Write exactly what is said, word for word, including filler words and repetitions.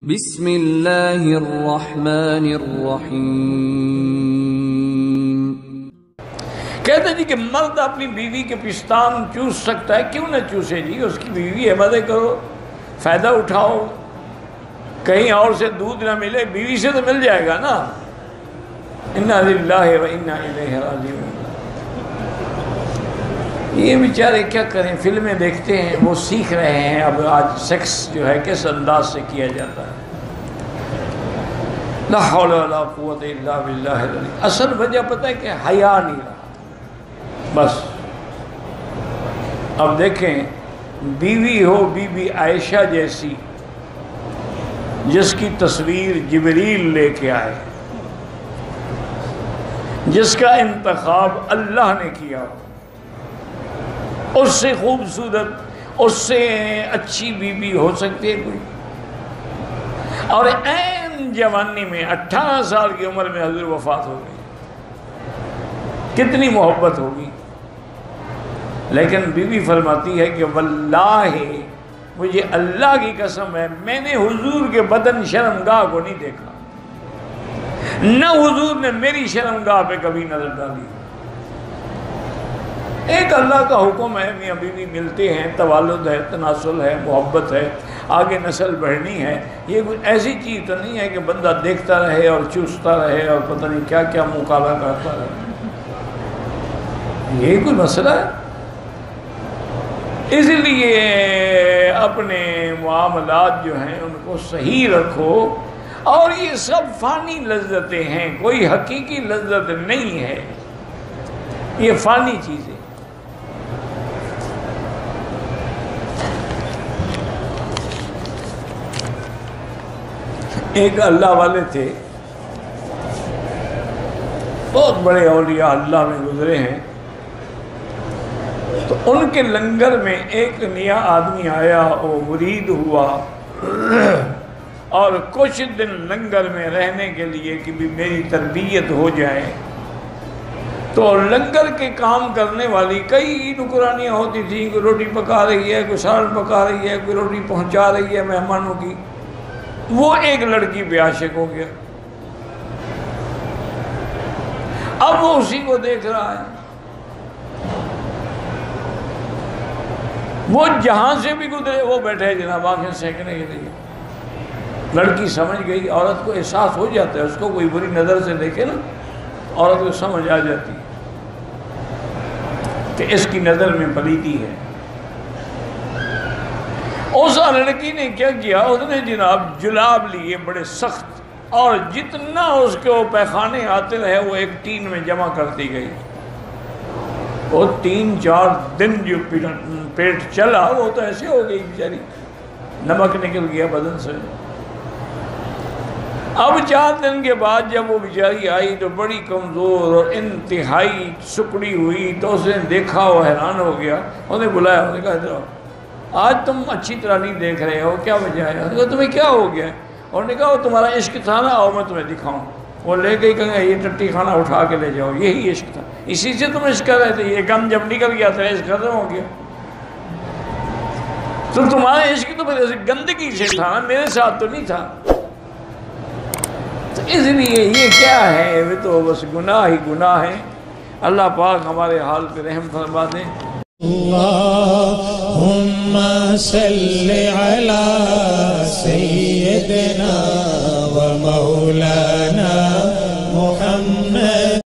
بسم اللہ الرحمن الرحیم۔ کہتے جی کہ مرد اپنی بیوی کے پستان چوس سکتا ہے، کیوں نہ چوسے جی، اس کی بیوی ہے، مزے کرو، فائدہ اٹھاؤ، کہیں اور سے دودھ نہ ملے، بیوی سے تو مل جائے گا نا۔ انا للہ و انا الیہ راجعون۔ یہ بیچارے کیا کریں، فلمیں دیکھتے ہیں، وہ سیکھ رہے ہیں اب آج سیکس جو ہے کس انداز سے کیا جاتا ہے۔ لا حول ولا قوت الا باللہ العلی۔ اصل وجہ پتہ ہے کہ حیا نہیں رہا بس۔ اب دیکھیں، بیوی ہو بی بی عائشہ جیسی، جس کی تصویر جبریل لے کے آئے، جس کا انتخاب اللہ نے کیا ہو، اس سے خوبصورت، اس سے اچھی بیوی ہو سکتی ہے کوئی؟ اور این جوانی میں اٹھارہ سال کی عمر میں حضور وفات ہو گئی، کتنی محبت ہوگی۔ لیکن بیوی فرماتی ہے کہ واللہ مجھے اللہ کی قسم ہے، میں نے حضور کے بدن شرمگاہ کو نہیں دیکھا، نہ حضور نے میری شرمگاہ پہ کبھی نظر ڈالی۔ ایک اللہ کا حکم ہے، میاں بیوی ملتے ہیں، توالد ہے، تناسل ہے، محبت ہے، آگے نسل بڑھنی ہے۔ یہ کوئی ایسی چیز تو نہیں ہے کہ بندہ دیکھتا رہے اور چوستا رہے اور پتہ نہیں کیا کیا مکالہ کرتا رہے، یہ کوئی مسئلہ ہے؟ اس لیے اپنے معاملات جو ہیں ان کو صحیح رکھو، اور یہ سب فانی لذتیں ہیں، کوئی حقیقی لذت نہیں ہے، یہ فانی چیزیں۔ ایک اللہ والے تھے، بہت بڑے اولیاء اللہ میں گزرے ہیں، تو ان کے لنگر میں ایک نیا آدمی آیا، وہ مرید ہوا، اور کچھ دن لنگر میں رہنے کے لیے کہ بھی میری تربیت ہو جائے، تو لنگر کے کام کرنے والی کئی نوکرانیاں ہوتی تھیں، کوئی روٹی پکا رہی ہے، کوئی سالن پکا رہی ہے، کوئی روٹی پہنچا رہی ہے مہمانوں کی۔ وہ ایک لڑکی پہ عاشق ہو گیا، اب وہ اسی کو دیکھ رہا ہے، وہ جہاں سے بھی گزرے وہ بیٹھے جناب آنکھیں سینکنے کے لیے۔ لڑکی سمجھ گئی، عورت کو احساس ہو جاتا ہے، اس کو کوئی بری نظر سے دیکھے نا، عورت کو سمجھ آ جاتی ہے کہ اس کی نظر میں پلیتی ہے۔ اس لڑکی نے کیا کیا، اس نے جناب جلاب لیے بڑے سخت، اور جتنا اس کو پیخانے آتے رہے وہ ایک ٹین میں جمع کرتی گئی۔ وہ تین چار دن جو پیٹ چلا وہ تو ایسے ہو گئی بیچاری، نمک نکل گیا بدن سے۔ اب چار دن کے بعد جب وہ بیچاری آئی تو بڑی کمزور اور انتہائی سکڑی ہوئی، تو اس نے دیکھا، وہ حیران ہو گیا، انہیں بلایا، انہوں نے کہا ادھر آؤ، آج تم اچھی طرح نہیں دیکھ رہے ہو، کیا وجہ ہے؟ انہوں نے کہا تمہیں کیا ہو گیا؟ انہوں نے کہا وہ تمہارا عشق تھا نا، اور میں تمہیں دکھاؤں۔ وہ لے گئی، کہا یہ ٹٹی کھانا اٹھا کے لے جاؤ، یہی عشق تھا، اسی سے تم عشق کر رہے تھے، یہ غم جب نکل گیا تھا عشق ختم ہو گیا۔ تو تمہارا عشق تو پھر گندگی سے تھا نا، میرے ساتھ تو نہیں تھا۔ تو اس لیے یہ کیا ہے، وہ تو بس گناہ ہی گناہ ہے۔ اللہ پاک ہمارے حال پہ رحم فرما دیں۔ اللہم صلی علی سیدنا و مولانا